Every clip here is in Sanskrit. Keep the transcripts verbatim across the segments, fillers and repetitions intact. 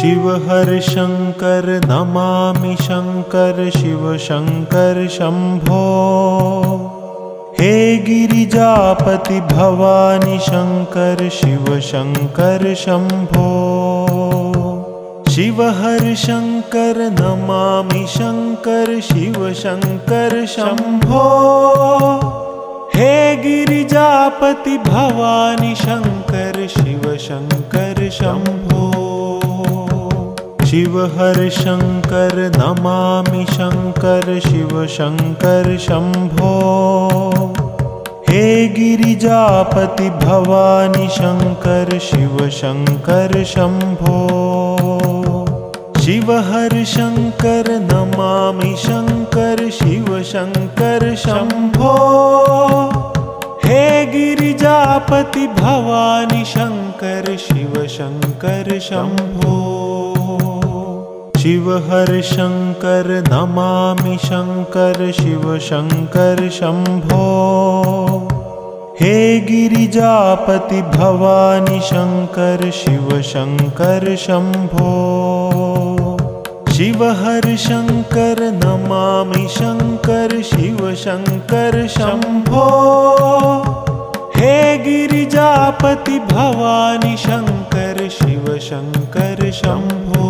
शिव हर शंकर नमामि शंकर शिव शंकर शंभो। हे गिरिजापति भवानी शंकर शिव शंकर शंभो। शिव हर शंकर नमामि शंकर शिव शंकर शंभो। हे गिरिजापति भवानी शंकर शिव शंकर शंभो। शिव हर शंकर नमामि शंकर शिव शंकर शंभो। हे गिरिजापति भवानी शंकर शिव शंकर शंभो। शिव हर शंकर नमामि शंकर शिव शंकर शंभो। हे गिरिजापति भवानी शंकर शिव शंकर शंभो। शिव हर शंकर नमामि शंकर शिव शंकर शंभो। हे गिरिजापति भवानी शंकर शिव शंकर शंभो। शिव हर शंकर नमामि शंकर शिव शंकर शंभो। हे गिरिजापति भवानी शंकर शिव शंकर शंभो।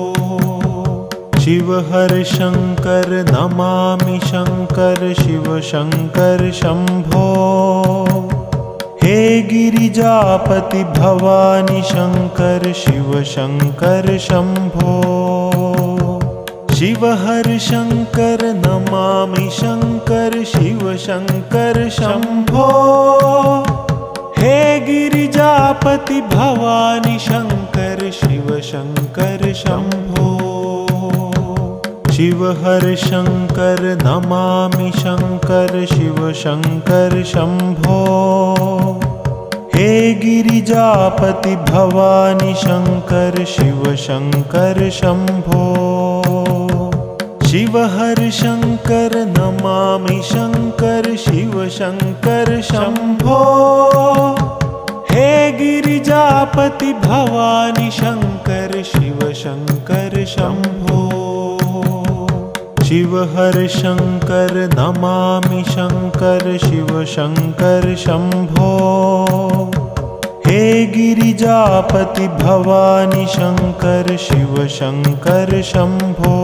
शिव हर शंकर नमामि शंकर शिव शंकर शंभो। हे गिरिजापति भवानी शंकर शिव शंकर शंभो। शिव हर शंकर नमामि शंकर शिव शंकर शंभो। हे गिरिजापति भवानी शंकर शिव शंकर शंभो। शिव हर शंकर नमामि शंकर शिव शंकर शंभो। हे गिरिजापति भवानी शंकर शिव शंकर शंभो। शिव हर शंकर नमामि शंकर शिव शंकर शंभो। हे गिरिजापति भवानी शंकर शिव शंकर शंभो। शिव हर शंकर नमामि शंकर शिव शंकर शंभो। हे गिरिजापति भवानी शंकर शिव शंकर शंभो।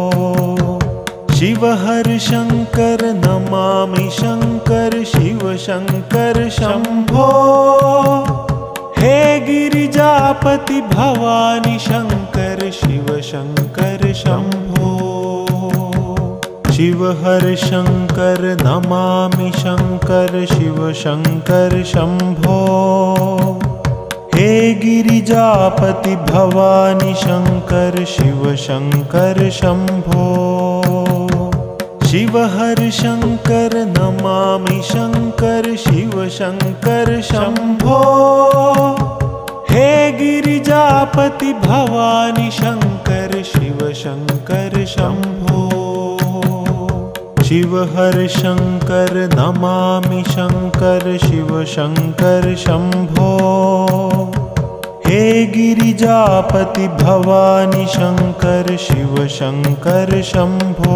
शिव हर शंकर नमामि शंकर शिव शंकर शंभो। हे गिरिजापति भवानी शंकर शिव शंकर शंभो। शिव हर शंकर नमामि शंकर शिव शंकर शंभो। हे गिरिजापति भवानी शंकर शिव शंकर शंभो। शिव हर शंकर नमामि शंकर शिव शंकर शंभो। हे गिरिजापति भवानी शंकर शिव शंकर शंभो। शिव हर शंकर नमामि शंकर शिव शंकर शंभो। हे गिरिजापति भवानी शंकर शिव शंकर शंभो।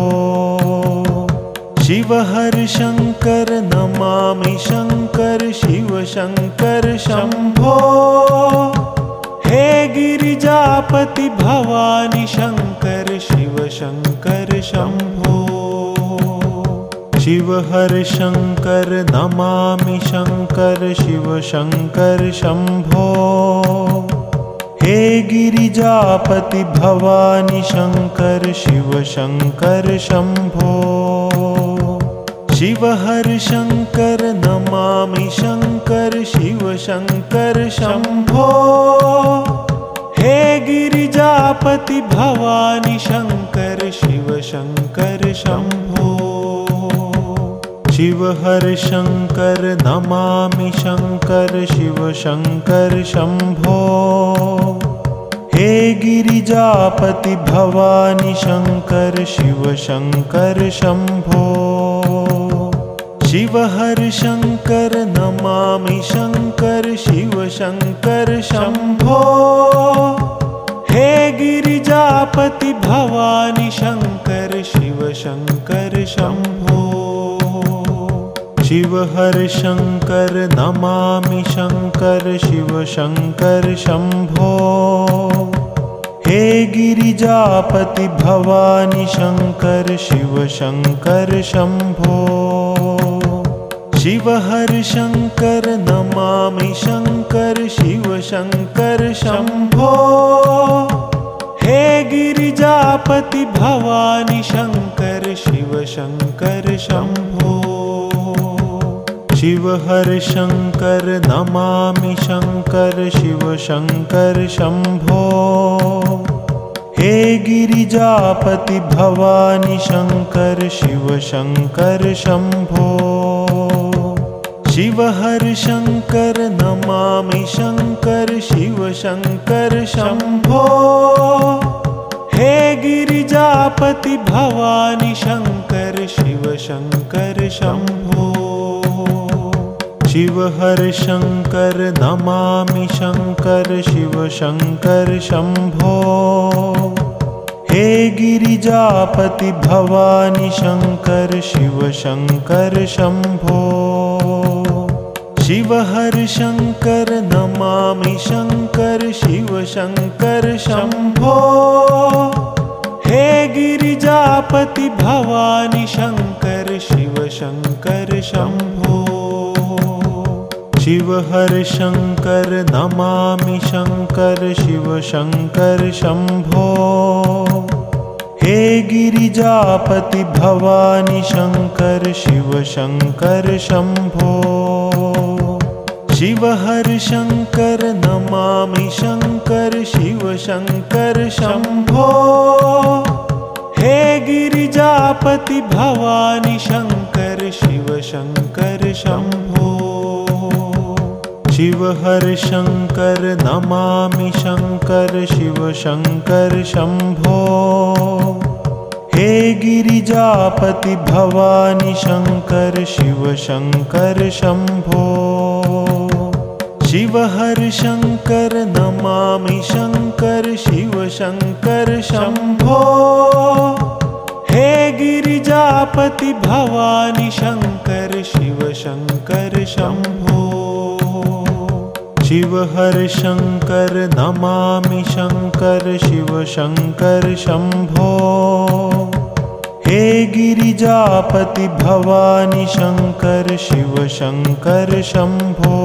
शिव हर शंकर नमामि शंकर शिव शंकर शंभो। हे गिरिजापति भवानी शंकर शिव शंकर शंभो। शिव हर शंकर नमामि शंकर शिव शंकर शंभो। हे गिरिजापति भवानी शंकर शिव शंकर शंभो। शिव हर शंकर नमामि शंकर शिव शंकर शंभो। हे गिरिजापति भवानी शंकर शिव शंकर शंभो। शिव हर शंकर नमामि शंकर शिव शंकर शंभो। हे गिरिजापति भवानी शंकर शिव शंकर शंभो। शिव हर शंकर नमामि शंकर शिव शंकर शंभो। हे गिरिजापति भवानी शंकर शिव शंकर शंभो। शिव हर शंकर नमामि शंकर शिव शंकर शंभो। हे गिरिजापति भवानी शंकर शिव शंकर शंभो। शिव हर शंकर नमामि शंकर शिव शंकर शंभो। हे गिरिजापति भवानी शंकर शिव शंकर शंभो। शिव हर शंकर नमामि शंकर शिव शंकर शंभो। हे गिरिजापति भवानी शंकर शिव शंकर शंभो। शिव हर शंकर नमामि शंकर शिव शंकर शंभो। हे गिरिजापति भवानी शंकर शिव शंकर शंभो। शिव हर शंकर नमामि शंकर शिव शंकर शंभो। हे गिरिजापति भवानी शंकर शिव शंकर शंभो। शिव हर शंकर नमामि शंकर शिव शंकर शंभो। हे गिरिजापति भवानी शंकर शिव शंकर शंभो। शिव हर शंकर नमामि शंकर शिव शंकर शंभो। हे गिरिजापति भवानी शंकर शिव शंकर शंभो। शिव हर शंकर नमामि शंकर शिव शंकर शंभो। हे गिरिजापति भवानी शंकर शिव शंकर शंभो। शिव हर शंकर नमामि शंकर शिव शंकर शंभो। हे गिरिजापति भवानी शंकर शिव शंकर शंभो। शिव हर शंकर नमामि शंकर शिव शंकर शंभो। हे गिरिजापति भवानी शंकर शिव शंकर शंभो। शिव हर शंकर नमामि शंकर शिव शंकर शंभो। हे गिरिजापति भवानी शंकर शिव शंकर शंभो।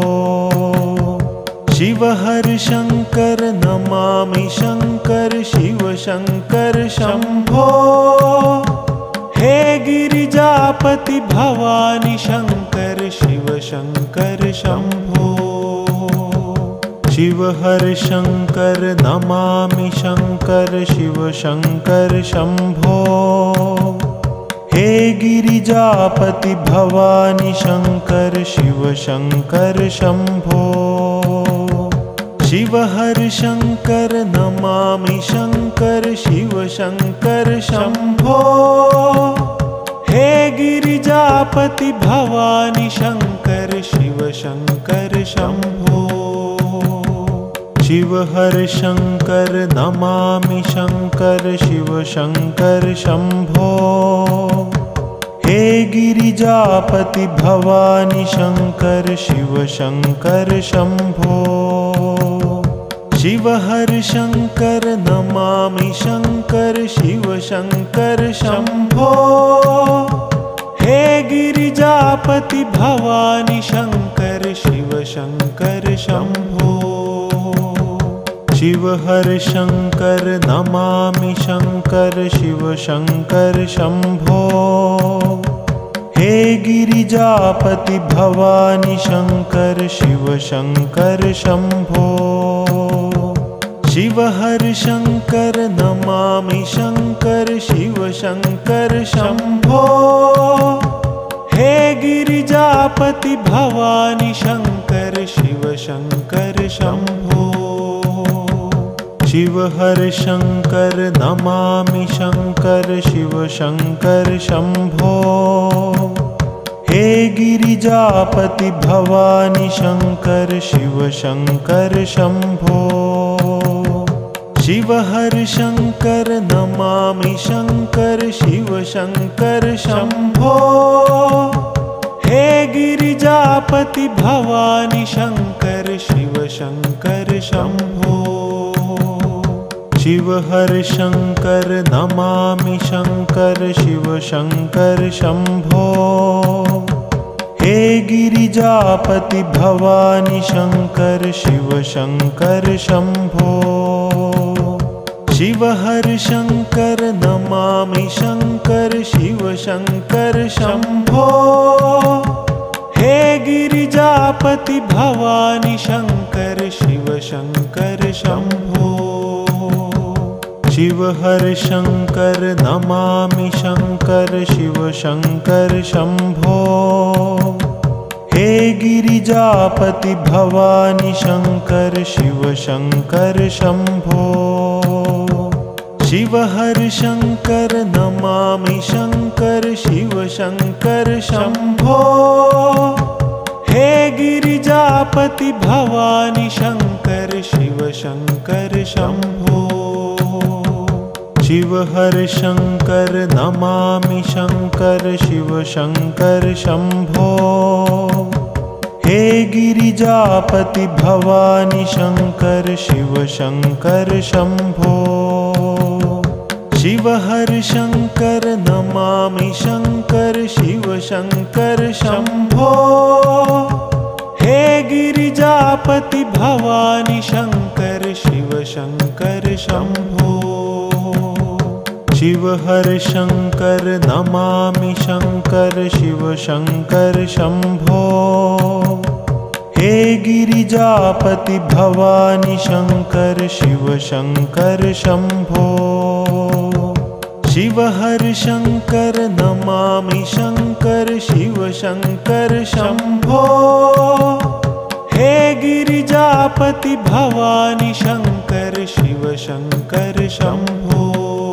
शिव हर शंकर नमामि शंकर शिव शंकर शंभो। हे गिरिजापति भवानी शंकर शिव शंकर शंभो। शिव हर शंकर नमामि शंकर शिव शंकर शंभो। हे गिरिजापति भवानी शंकर शिव शंकर शंभो। शिव हर शंकर नमामि शंकर शिव शंकर शंभो। हे गिरिजापति भवानी शंकर शिव शंकर शंभो। शिव हर शंकर नमामि शंकर शिव शंकर शंभो। हे गिरिजापति भवानी शंकर शिव शंकर शंभो। शिव हर शंकर नमामि शंकर शिव शंकर शंभो। हे गिरिजापति भवानी शंकर शिव शंकर शंभो। शिव हर शंकर नमामि शंकर शिव शंकर शंभो। हे गिरिजापति भवानी शंकर शिव शंकर शंभो। शिव हर शंकर नमामि शंकर शिव शंकर शंभो। हे गिरिजापति भवानी शंकर शिव शंकर शंभो। शिव हर शंकर नमामि शंकर शिव शंकर शंभो। हे गिरिजापति भवानी शंकर शिव शंकर शंभो। शिव हर शंकर नमामि शंकर शिव शंकर शंभो। हे गिरिजापति भवानी शंकर शिव शंकर शंभो। शिव हर शंकर नमामि शंकर शिव शंकर शंभो। हे गिरिजापति भवानी शंकर शिव शंकर शंभो। शिव हर शंकर नमामि शंकर शिव शंकर शंभो। हे गिरिजापति भवानी शंकर शिव शंकर शंभो। शिव हर शंकर नमामि शंकर शिव शंकर शंभो। हे गिरिजापति भवानी शंकर शिव शंकर शंभो। शिव हर शंकर नमामि शंकर शिव शंकर शंभो। हे गिरिजापति भवानी शंकर शिव शंकर शंभो। शिव हर शंकर नमामि शंकर शिव शंकर शंभो। हे गिरिजापति भवानी शंकर शिव शंकर शंभो। शिव हर शंकर नमामि शंकर शिव शंकर शंभो। हे गिरिजापति भवानी शंकर शिव शंकर शंभो। शिव हर शंकर नमामि शंकर शिव शंकर शंभो। हे गिरिजापति भवानी शंकर शिव शंकर शंभो। शिव हर शंकर नमामि शंकर शिव शंकर शंभो। हे गिरिजापति भवानी शंकर शिव शंकर शंभो।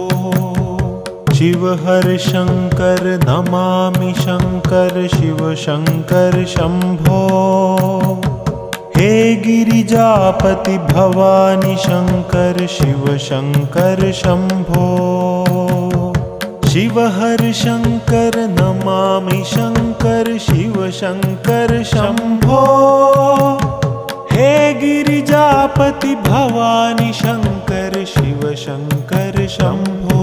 शिव हर शंकर नमामि शंकर शिव शंकर शंभो। हे गिरिजापति भवानी शंकर शिव शंकर शंभो। शिव हर शंकर नमामि शंकर शिव शंकर शंभो। हे गिरिजापति भवानी शंकर शिव शंकर शंभो।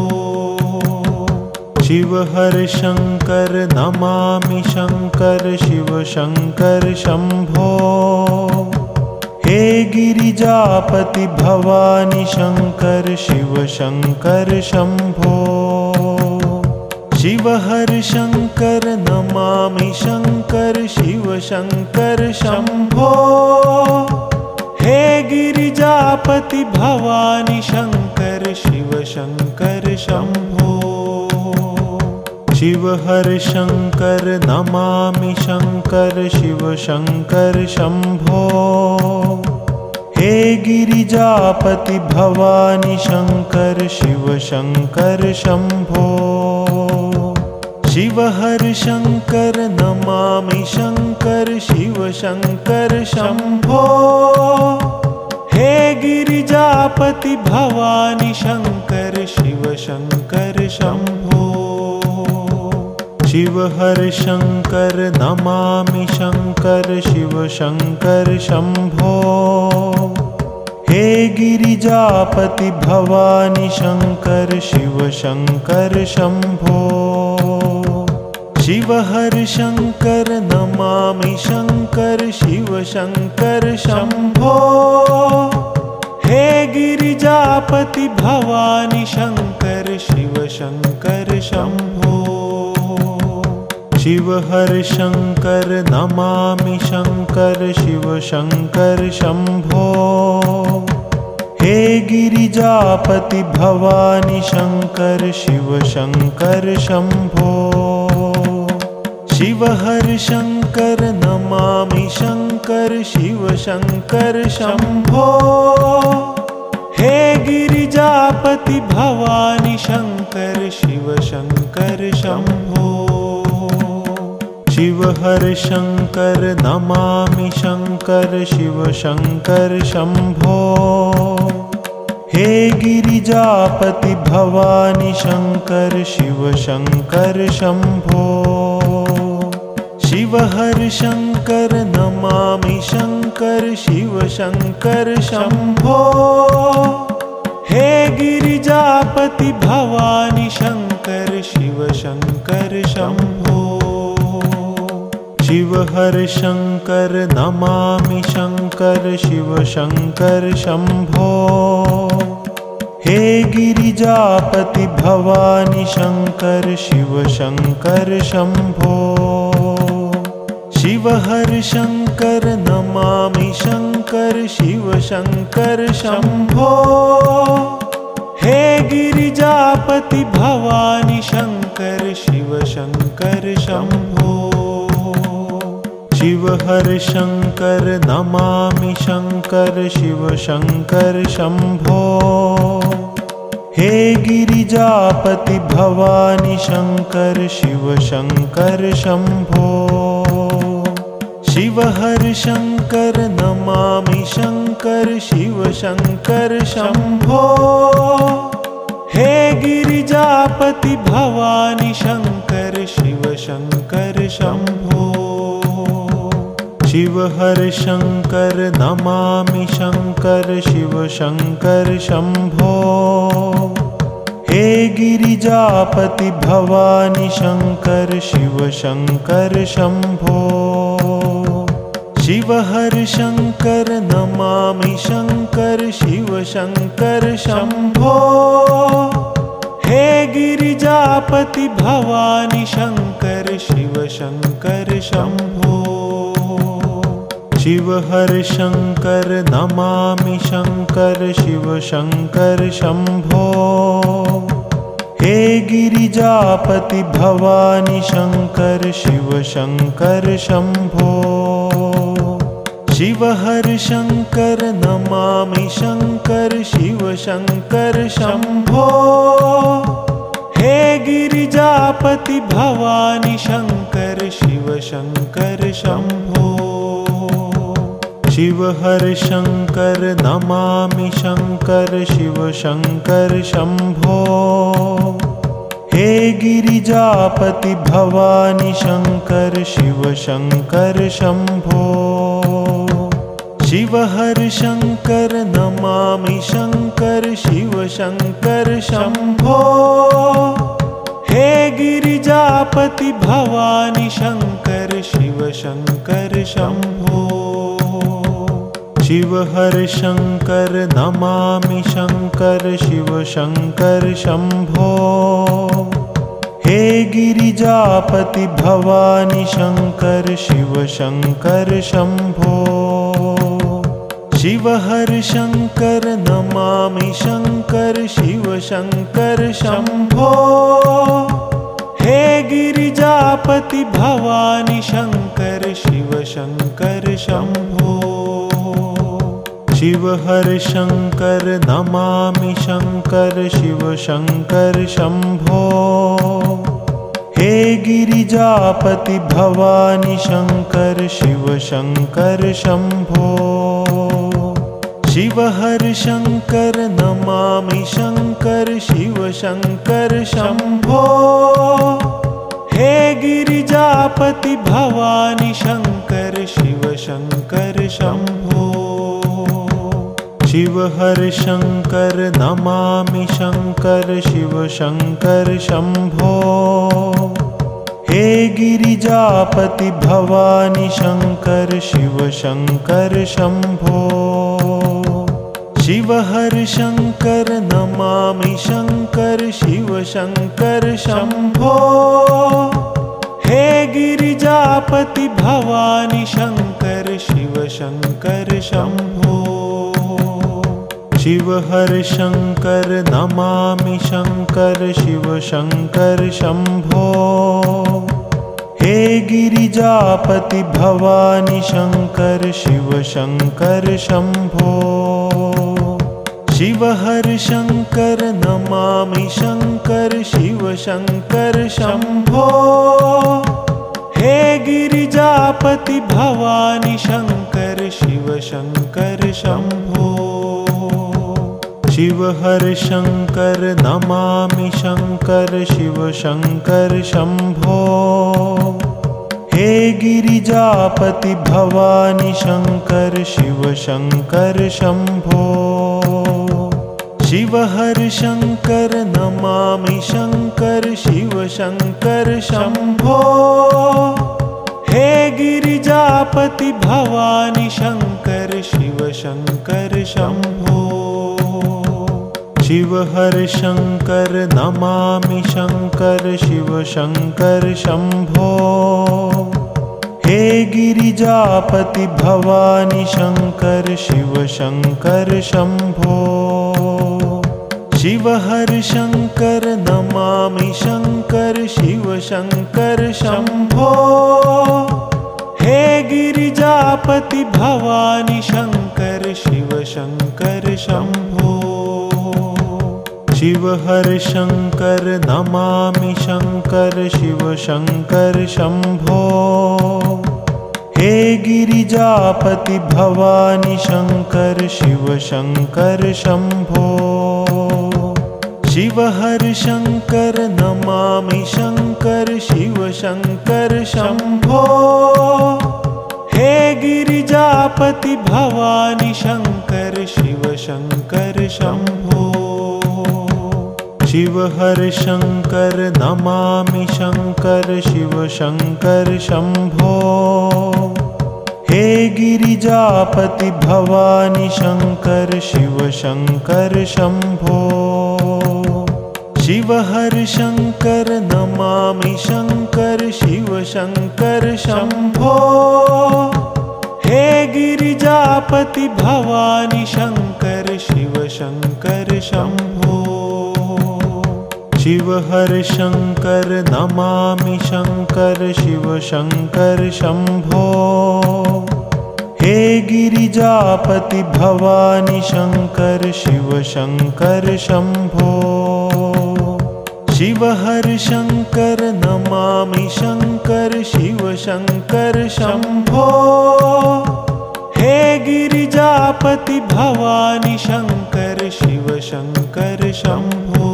शिव हर शंकर नमामि शंकर शिव शंकर शंभो। हे गिरिजापति भवानी शंकर शिव शंकर शंभो। शिव हर शंकर नमामि शंकर शिव शंकर शंभो। हे गिरिजापति भवानी शंकर शिव शंकर शंभो। शिव हर शंकर नमामि शंकर शिव शंकर शंभो। हे गिरिजापति भवानी शंकर शिव शंकर शंभो। शिव हर शंकर नमामि शंकर शिव शंकर शंभो। हे गिरिजापति भवानी शंकर शिव शंकर शंभो। शिव हर शंकर नमामि शंकर शिव शंकर शंभो। हे गिरिजापति भवानी शंकर शिव शंकर शंभो। शिव हर शंकर नमामि शंकर शिव शंकर शंभो। हे गिरिजापति भवानी शंकर शिव शंकर शंभो। शिव हर शंकर नमामि शंकर शिव शंकर शंभो। हे गिरिजापति भवानी शंकर शिव शंकर शंभो। शिव हर शंकर नमामि शंकर शिव शंकर शंभो। हे गिरिजापति भवानी शंकर शिव शंकर शंभो। शिव हर शंकर नमामि शंकर शिव शंकर शंभो। हे गिरिजापति भवानी शंकर शिव शंकर शंभो। शिव हर शंकर नमामि शंकर शिव शंकर शंभो। हे गिरिजापति भवानी शंकर शिव शंकर शंभो। शिव हर शंकर नमामि शंकर शिव शंकर शंभो। हे गिरिजापति भवानी शंकर शिव शंकर शंभो। शिव हर शंकर नमामि शंकर शिव शंकर शंभो। हे गिरिजापति भवानी शंकर शिव शंकर शंभो। शिव हर शंकर नमामि शंकर शिव शंकर शंभो। हे गिरिजापति भवानी शंकर शिव शंकर शंभो। शिव हर शंकर नमामि शंकर शिव शंकर शंभो। हे गिरिजापति भवानी शंकर शिव शंकर शंभो। शिव हर शंकर नमामि शंकर शिव शंकर शंभो। हे गिरिजापति भवानी शंकर शिव शंकर शंभो। शिव हर शंकर नमामि शंकर शिव शंकर शंभो। हे गिरिजापति भवानी शंकर शिव शंकर शंभो। शिव हर शंकर नमामि शंकर शिव शंकर शंभो। हे गिरिजापति भवानी शंकर शिव शंकर शंभो। शिव हर शंकर नमामि शंकर शिव शंकर शंभो। हे गिरिजापति भवानी शंकर शिव शंकर शंभो। शिव हर शंकर नमामि शंकर शिव शंकर शंभो। हे गिरिजापति भवानी शंकर शिव शंकर शंभो। शिव हर शंकर नमामि शंकर शिव शंकर शंभो। हे गिरिजापति भवानी शंकर शिव शंकर शंभो। शिव हर शंकर नमामि शंकर शिव शंकर शंभो। हे गिरिजापति भवानी शंकर शिव शंकर शंभो। शिव हर शंकर नमामि शंकर शिव शंकर शंभो। हे गिरिजापति भवानी शंकर शिव शंकर शंभो। शिव हर शंकर नमामि शंकर शिव शंकर शंभो। हे गिरिजापति भवानी शंकर शिव शंकर शंभो। शिव हर शंकर नमामि शंकर शिव शंकर शंभो। हे गिरिजापति भवानी शंकर शिव शंकर शंभो। शिव हर शंकर नमामि शंकर शिव शंकर शंभो। हे गिरिजापति भवानी शंकर शिव शंकर शंभो। शिव हर शंकर नमामि शंकर शिव शंकर शंभो। हे गिरिजापति भवानी शंकर शिव शंकर शंभो। शिव हर शंकर नमामि शंकर शिव शंकर शंभो। हे गिरिजापति भवानी शंकर शिव शंकर शंभो। शिव हर शंकर नमामि शंकर शिव शंकर शंभो। हे गिरिजापति भवानी शंकर शिव शंकर शंभो। शिव हर शंकर नमामि शंकर शिव शंकर शंभो। हे गिरिजापति भवानी शंकर शिव शंकर शंभो। शिव हर शंकर नमामि शंकर शिव शंकर शंभो। हे गिरिजापति भवानी शंकर शिव शंकर शंभो। शिव हर शंकर नमामि शंकर शिव शंकर शंभो। हे गिरिजापति भवानी शंकर शिव शंकर शंभो। शिव हर शंकर नमामि शंकर शिव शंकर शंभो। हे गिरिजापति भवानी शंकर शिव शंकर शंभो। शिव हर शंकर नमामि शंकर शिव शंकर शंभो। हे गिरिजापति भवानी शंकर शिव शंकर शंभो। शिव हर शंकर नमामि शंकर शिव शंकर शंभो। हे गिरिजापति भवानी शंकर शिव शंकर शंभो। शिव हर शंकर नमामि शंकर शिव शंकर शंभो। हे गिरिजापति भवानी शंकर शिव शंकर शंभो। शिव हर शंकर नमामि शंकर शिव शंकर शंभो। हे गिरिजापति भवानी शंकर शिव शंकर शंभो। शिव हर शंकर नमामि शंकर शिव शंकर शंभो। हे गिरिजापति भवानी शंकर शिव शंकर शंभो। शिव हर शंकर नमामि शंकर शिव शंकर शंभो। हे गिरिजापति भवानी शंकर शिव शंकर शंभो।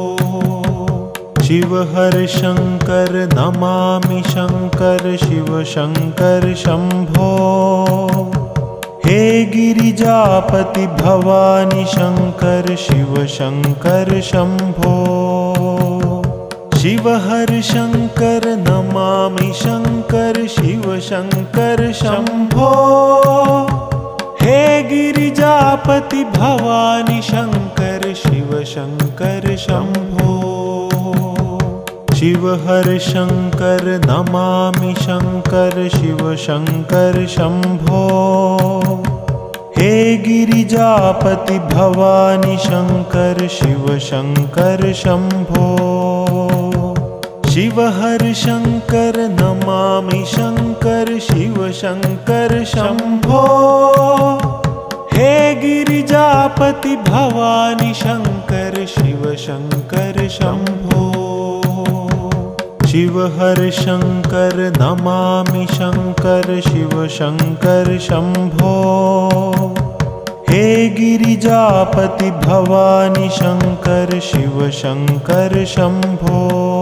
शिव हर शंकर नमामि शंकर शिव शंकर शंभो। हे गिरिजापति भवानी शंकर शिव शंकर शंभो। शिव हर शंकर नमामि शंकर शिव शंकर शंभो। हे गिरिजापति भवानी शंकर शिव शंकर शंभो। शिव हर शंकर नमामि शंकर शिव शंकर शंभो। हे गिरिजापति भवानी शंकर शिव शंकर शंभो। शिव हर शंकर नमामि शंकर शिव शंकर शंभो। हे गिरिजापति भवानी शंकर शिव शंकर शंभो। शिव हर शंकर नमामि शंकर शिव शंकर शंभो। हे गिरिजापति भवानी शंकर शिव शंकर शंभो।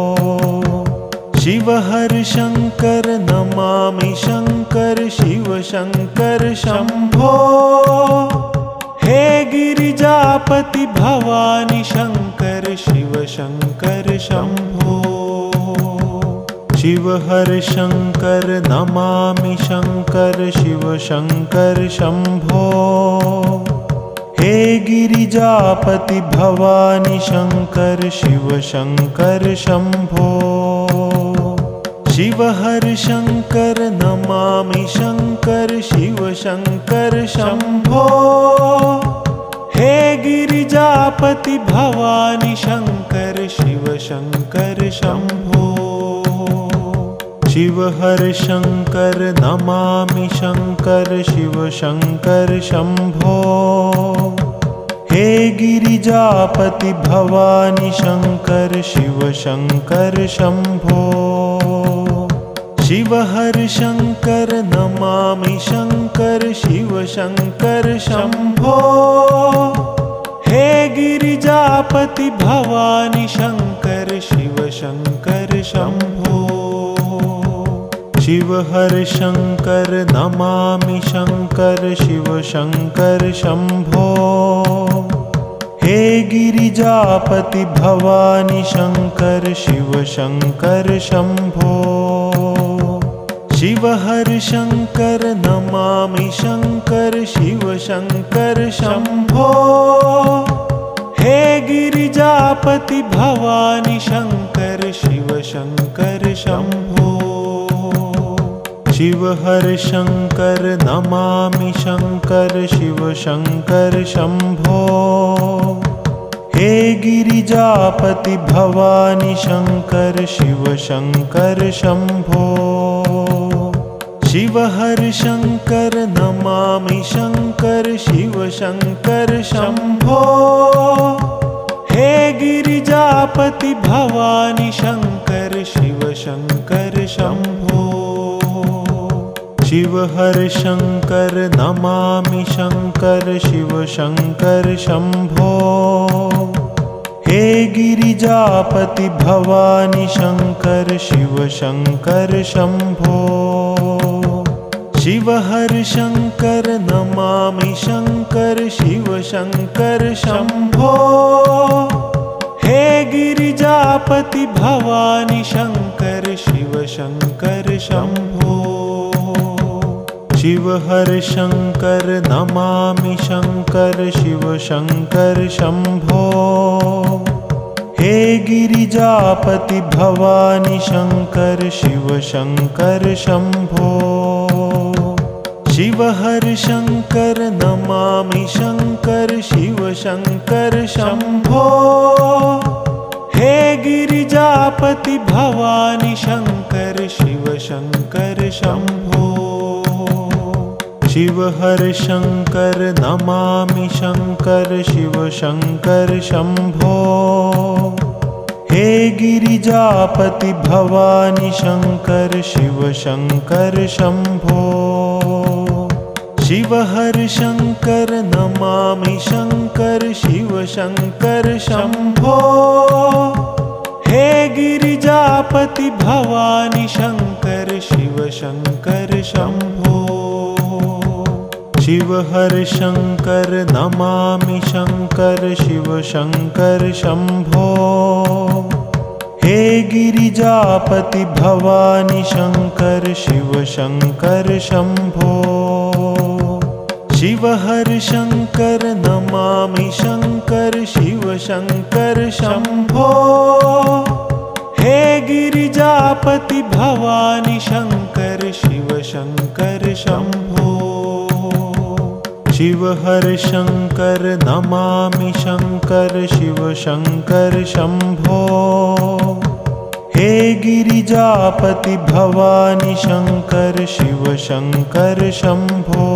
शिव हर शंकर नमामि शंकर शिव शंकर शंभो। हे गिरिजापति भवानी शंकर शिव शंकर शंभो। शिव हर शंकर नमामि शंकर शिव शंकर शंभो। हे गिरिजापति भवानी शंकर शिव शंकर शंभो। शिव हर शंकर नमामि शंकर शिव शंकर शंभो। हे गिरिजापति भवानी शंकर शिव शंकर शंभो। शिव हर शंकर नमामि शंकर शिव शंकर शंभो। हे गिरिजापति भवानी शंकर शिव शंकर शंभो। शिव हर शंकर नमामि शंकर शिव शंकर शंभो। हे गिरिजापति भवानी शंकर शिव शंकर शंभो। शिव हर शंकर नमामि शंकर शिव शंकर शंभो। हे गिरिजापति भवानी शंकर शिव शंकर शंभो। शिव हर शंकर नमामि शंकर शिव शंकर शंभो। हे गिरिजापति भवानी शंकर शिव शंकर शंभो। शिव हर शंकर नमामि शंकर शिव शंकर शंभो। हे गिरिजापति भवानी शंकर शिव शंकर शंभो। शिव हर शंकर नमामि शंकर शिव शंकर शंभो। हे गिरिजापति भवानी शंकर शिव शंकर शंभो। शिव हर शंकर नमामि शंकर शिव शंकर शंभो। हे गिरिजापति भवानी शंकर शिव शंकर शंभो। शिव हर शंकर नमामि शंकर शिव शंकर शंभो। हे गिरिजापति भवानी शंकर शिव शंकर शंभो। शिव हर शंकर नमामि शंकर शिव शंकर शंभो। हे गिरिजापति भवानी शंकर शिव शंकर शंभो। शिव हर शंकर नमामि शंकर शिव शंकर शंभो। हे गिरिजापति भवानी शंकर शिव शंकर शंभो। शिव हर शंकर नमामि शंकर शिव शंकर शंभो। हे गिरिजापति भवानी शंकर शिव शंकर शंभो। शिव हर शंकर नमामि शंकर शिव शंकर शंभो। हे गिरिजापति भवानी शंकर शिव शंकर शंभो। शिव हर शंकर नमामि शंकर शिव शंकर शंभो। हे गिरिजापति भवानी शंकर शिव शंकर शंभो। शिव हर शंकर नमामि शंकर शिव शंकर शंभो। हे गिरिजापति भवानी शंकर शिव शंकर शंभो। शिव हर शंकर नमामि शंकर शिव शंकर शंभो। हे गिरिजापति भवानी शंकर शिव शंकर शंभो।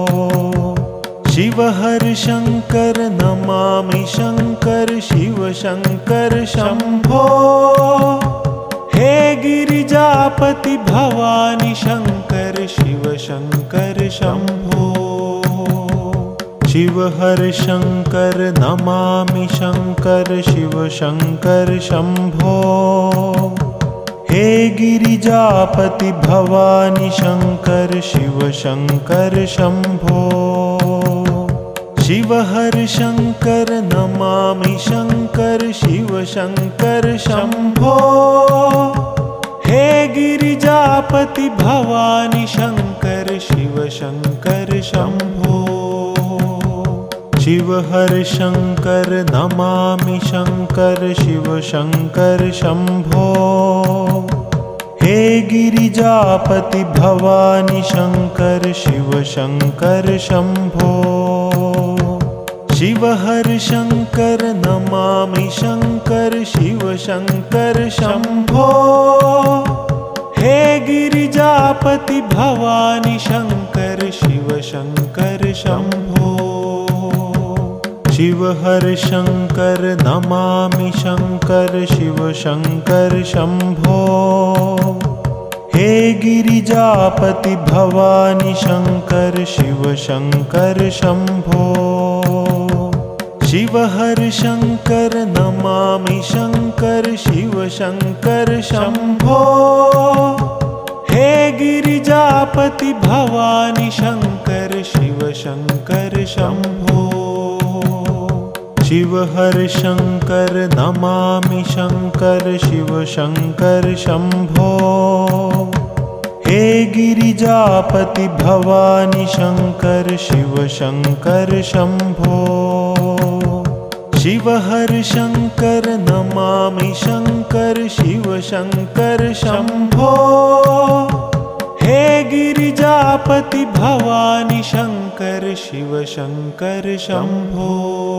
शिव हर शंकर नमामि शंकर शिव शंकर शंभो। हे गिरिजापति भवानी शंकर शिव शंकर शंभो। शिव हर शंकर नमामि शंकर शिव शंकर शंभो। हे गिरिजापति भवानी शंकर शिव शंकर शंभो। शिव हर शंकर नमामि शंकर शिव शंकर शंभो। हे गिरिजापति भवानी शंकर शिव शंकर शंभो। शिव हर शंकर नमामि शंकर शिव शंकर शंभो। हे गिरिजापति भवानी शंकर शिव शंकर शंभो। शिव हर शंकर नमामि शंकर शिव शंकर शंभो। हे गिरिजापति भवानी शंकर शिव शंकर शंभो। शिव हर शंकर नमामि शंकर शिव शंकर शंभो। हे गिरिजापति भवानी शंकर शिव शंकर शंभो। शिव हर शंकर नमामि शंकर शिव शंकर शंभो। हे गिरिजापति भवानी शंकर शिव शंकर शंभो। शिव हर शंकर नमामि शंकर शिव शंकर शंभो। हे गिरिजापति भवानी शंकर शिव शंकर शंभो। शिव हर शंकर नमामि शंकर शिव शंकर शंभो। हे गिरिजापति भवानी शंकर शिव शंकर शंभो।